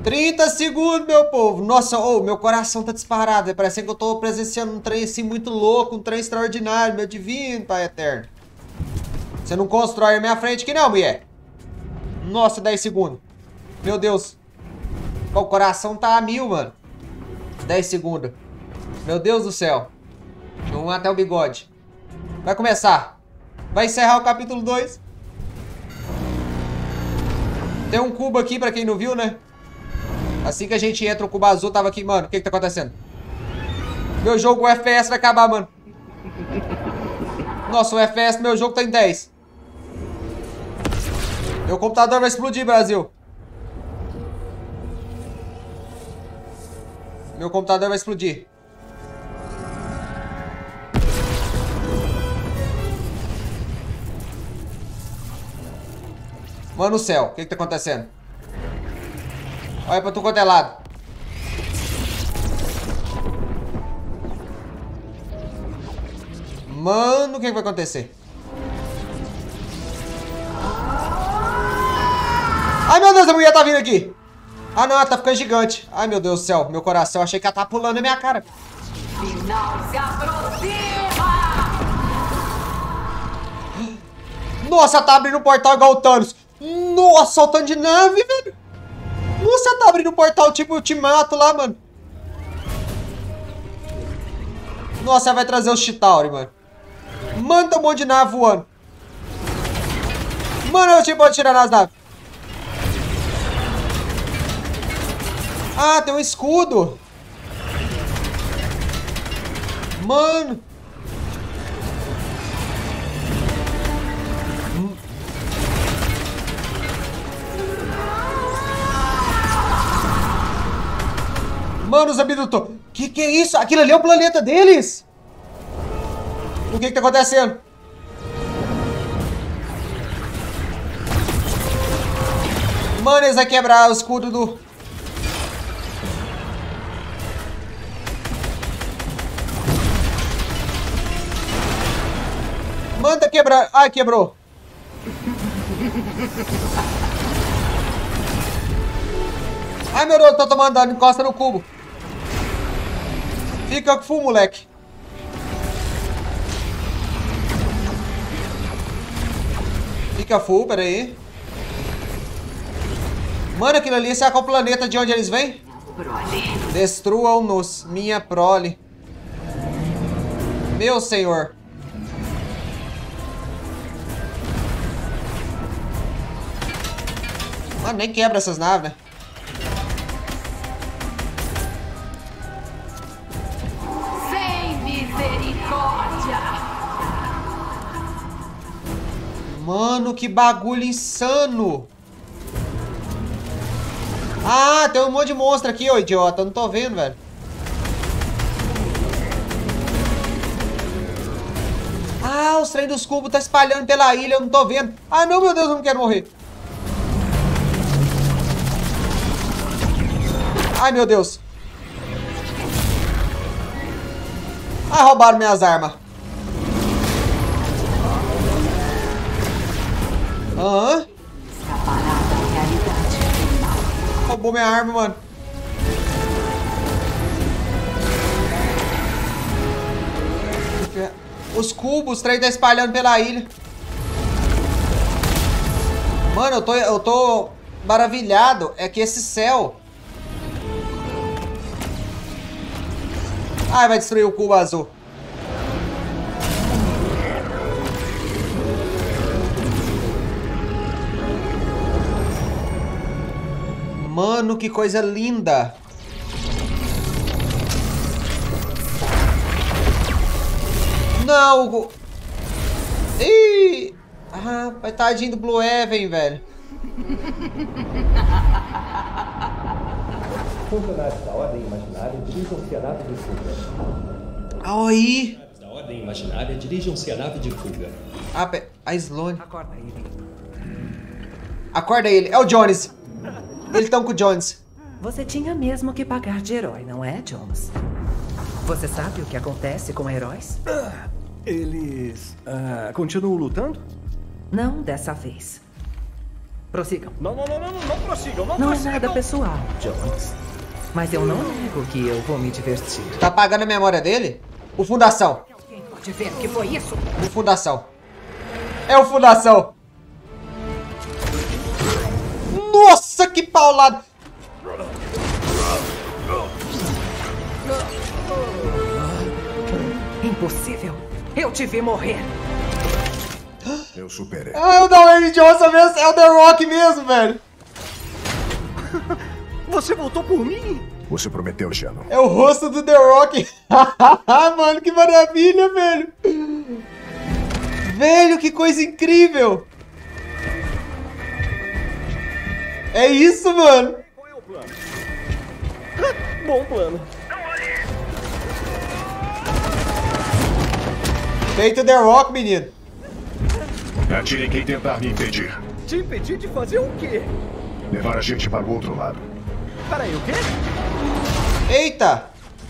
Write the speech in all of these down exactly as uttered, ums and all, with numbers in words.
trinta segundos, meu povo. Nossa, oh, meu coração tá disparado. Parece que eu tô presenciando um trem assim muito louco, um trem extraordinário, meu divino Pai Eterno. Você não constrói na minha frente aqui não, mulher. Nossa, dez segundos. Meu Deus. O coração tá a mil, mano. dez segundos. Meu Deus do céu. Vamos até o bigode. Vai começar. Vai encerrar o capítulo dois. Tem um cubo aqui, pra quem não viu, né? Assim que a gente entra, o cubo azul tava aqui. Mano, o que que tá acontecendo? Meu jogo, o F S vai acabar, mano. Nossa, o F S do meu jogo tá em dez. Meu computador vai explodir, Brasil. Meu computador vai explodir. Mano no céu, o que que tá acontecendo? Olha pra tu quanto é lado. Mano, o que que vai acontecer? Ai, meu Deus, a mulher tá vindo aqui. Ah, não, ela tá ficando gigante. Ai, meu Deus do céu, meu coração. Achei que ela tá pulando na minha cara. Final se aproxima! Nossa, ela tá abrindo um portal igual o Thanos. Nossa, olha o tanto de nave, velho. Nossa, ela tá abrindo um portal tipo Ultimato lá, mano. Nossa, ela vai trazer os Chitauri, mano. Manda um monte de nave voando. Mano, eu tipo pode tirar nas naves. Ah, tem um escudo. Mano. Mano, os abdutores. Que que é isso? Aquilo ali é o planeta deles? O que que tá acontecendo? Mano, eles vão quebrar o escudo do... Manda quebrar. Ai, quebrou. Ai, meu Deus, eu tô tomando dano. Encosta no cubo. Fica full, moleque. Fica full, peraí. Mano, aquilo ali, será que é o planeta de onde eles vêm? Destruam-nos, minha prole. Meu senhor. Mano, nem quebra essas naves, né? Sem misericórdia! Mano, que bagulho insano! Ah, tem um monte de monstro aqui, ô idiota. Eu não tô vendo, velho. Ah, os trem dos cubos tá espalhando pela ilha. Eu não tô vendo. Ah, não, meu Deus, eu não quero morrer. Ai, meu Deus. Ah, roubaram minhas armas. Aham. Roubou minha arma, mano. Os cubos, o trem tá espalhando pela ilha. Mano, eu tô, eu tô maravilhado. É que esse céu... Ai, vai destruir o cubo azul. Mano, que coisa linda. Não, o... Ih! Ah, vai tadinho do Blue Heaven, velho. Funcionários da Ordem Imaginária dirijam-se à nave de fuga. Aí. Da Ordem Imaginária dirijam-se à nave de fuga. Ah, pe... a Sloane. Acorda ele. Acorda ele. É o Jones. Eles estão com o Jones. Você tinha mesmo que pagar de herói, não é, Jones? Você sabe o que acontece com heróis? Ah, eles... Ah, continuam lutando? Não dessa vez. Prossigam. Não, não, não, não, não prossigam, não Não é prossigam. nada pessoal, Jones. Mas eu não nego que eu vou me divertir. Tá apagando a memória dele? O Fundação. Alguém pode ver o que foi isso? O Fundação. É o Fundação. Nossa, que paulada. Impossível. Eu te vi morrer. Eu superei. Ah, é o Dwayne Johnson mesmo. É o The Rock mesmo, velho. Você voltou por mim? Você prometeu, Shannon. É o rosto do The Rock. Mano, que maravilha, velho. Velho, que coisa incrível. É isso, mano. Qual é o plano? Bom plano. Feito The Rock, menino. Atire quem tentar me impedir. Te impedir de fazer o quê? Levar a gente para o outro lado. Peraí, o quê? Eita.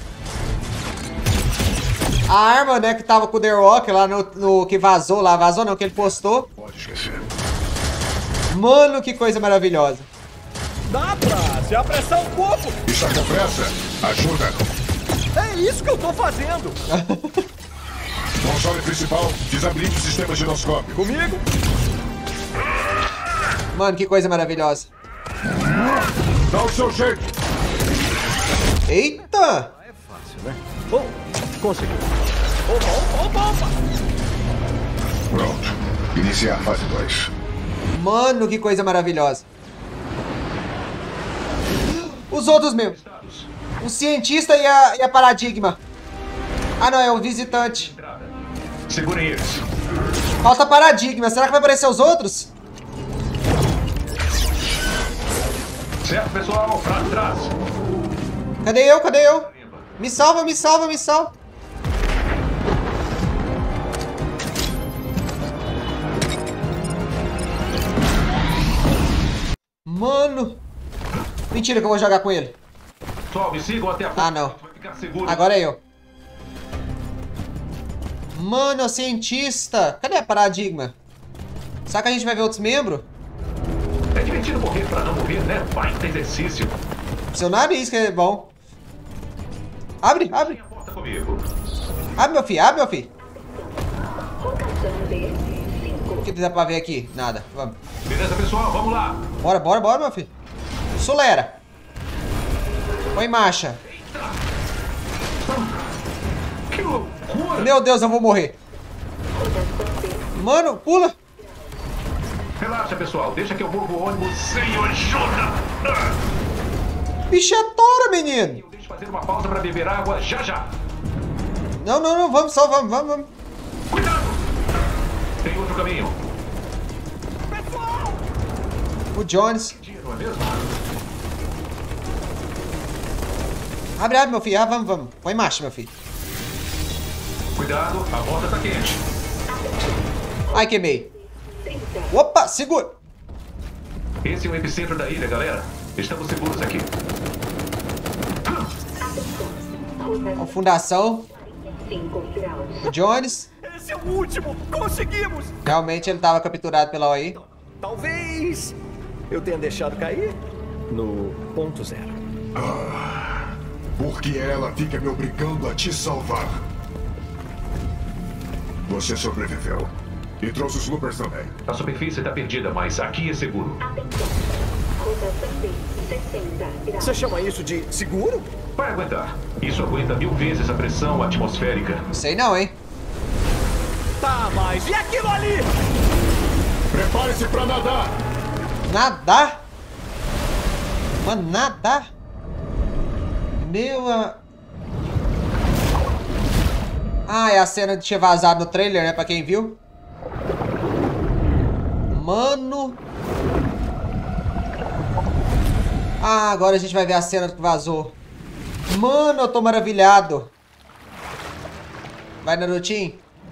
A arma, né, que tava com o The Rock lá no, no... Que vazou lá. Vazou não, que ele postou. Pode esquecer. Mano, que coisa maravilhosa. Dá pra se apressar um pouco. Está com pressa? Ajuda. É isso que eu tô fazendo. Console principal, desabilite o sistema giroscópio. Comigo? Mano, que coisa maravilhosa. Dá o seu jeito. Eita. É fácil, né? Bom, consegui. Opa, opa, opa, opa. Pronto. Iniciar fase dois. Mano, que coisa maravilhosa. Os outros mesmo. O cientista e a, e a paradigma. Ah, não, é o visitante. Segurem eles. Falta paradigma. Será que vai aparecer os outros? Certo, pessoal, pra trás. Cadê eu? Cadê eu? Me salva, me salva, me salva. Mano. Mentira que eu vou jogar com ele. Pessoal, me sigam até a Ah, não. Vai ficar seguro. Agora é eu. Mano, é o cientista. Cadê a paradigma? Será que a gente vai ver outros membros? É divertido morrer pra não morrer, né? Baita exercício. Seu nariz que é bom. Abre, abre. Porta comigo. Abre, meu filho, abre, meu filho. O que dá pra ver aqui? Nada, vamos. Beleza, pessoal, vamos lá. Bora, bora, bora, meu filho. Solera. Põe marcha. Que loucura. Meu Deus, eu vou morrer. Mano, pula. Relaxa, pessoal. Deixa que eu movo o ônibus sem ajuda. Bicho é tora, menino. Eu deixo fazer uma pausa pra beber água já já. Não, não, não, vamos só, vamos, vamos, vamos. Cuidado. Tem outro caminho. O Jones. Não é mesmo? Abre, abre, meu filho. Ah, vamos, vamos. Põe marcha, meu filho. Cuidado, a porta tá quente. Ai, queimei. Opa, segura. Esse é o epicentro da ilha, galera. Estamos seguros aqui. A fundação. O Jones. Esse é o último. Conseguimos. Realmente ele tava capturado pela O A I. Talvez eu tenha deixado cair no ponto zero. Porque ela fica me obrigando a te salvar. Você sobreviveu. E trouxe os loopers também. A superfície tá perdida, mas aqui é seguro. Você chama isso de seguro? Vai aguentar. Isso aguenta mil vezes a pressão atmosférica. Não sei não, hein? Tá, mas e aquilo ali? Prepare-se pra nadar! Nadar? Mano, nadar? Meu... a- Ah, é a cena de ter vazado no trailer, né? Pra quem viu. Mano... Ah, agora a gente vai ver a cena que vazou. Mano, eu tô maravilhado. Vai, Narutinho.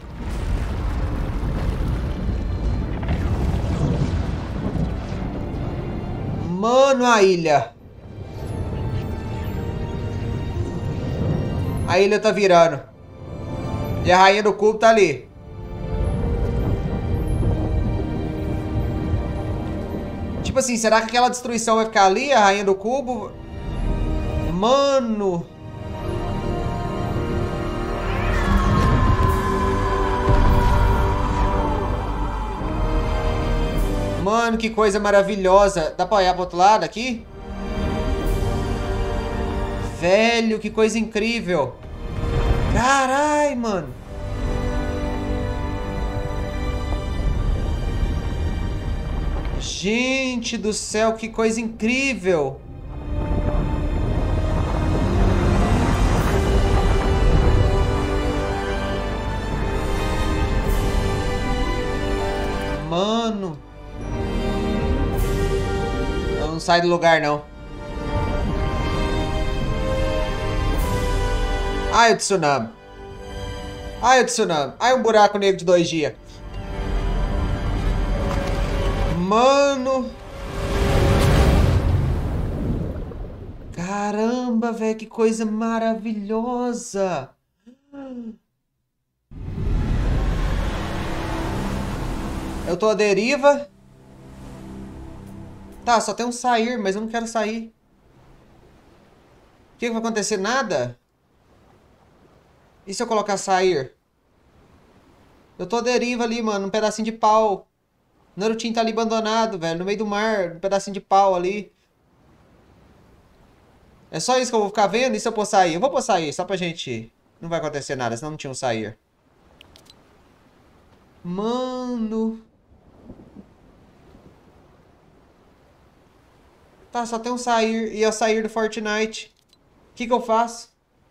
Mano, a ilha. A ilha tá virando. E a rainha do cubo tá ali. Tipo assim, será que aquela destruição vai ficar ali, a rainha do cubo? Mano... Mano, que coisa maravilhosa. Dá pra olhar pro outro lado aqui? Velho, que coisa incrível. Carai, mano. Gente do céu, que coisa incrível. Mano. Não sai do lugar, não. Ai, o tsunami. Ai, o tsunami. Ai, um buraco negro de dois dias. Mano. Caramba, velho. Que coisa maravilhosa. Eu tô à deriva. Tá, só tem um sair, mas eu não quero sair. O que, que vai acontecer? Nada? E se eu colocar sair? Eu tô à deriva ali, mano. Um pedacinho de pau. O Narutinho tá ali abandonado, velho. No meio do mar. Um pedacinho de pau ali. É só isso que eu vou ficar vendo? E se eu pôr sair? Eu vou pôr sair, só pra gente... Não vai acontecer nada, senão não tinha um sair. Mano... Tá, só tem um sair. E eu sair do Fortnite. O que que eu faço?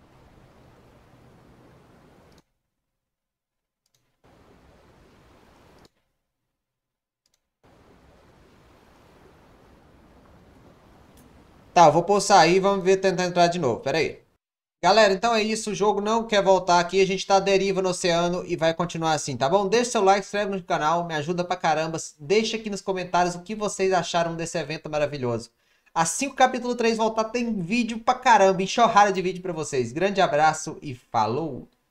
Tá, eu vou pôr sair e vamos ver tentar entrar de novo. Pera aí. Galera, então é isso. O jogo não quer voltar aqui. A gente tá à deriva no oceano e vai continuar assim, tá bom? Deixa seu like, se inscreve no canal. Me ajuda pra caramba. Deixa aqui nos comentários o que vocês acharam desse evento maravilhoso. Assim que o capítulo três voltar, tem vídeo pra caramba, enxurrada de vídeo pra vocês. Grande abraço e falou!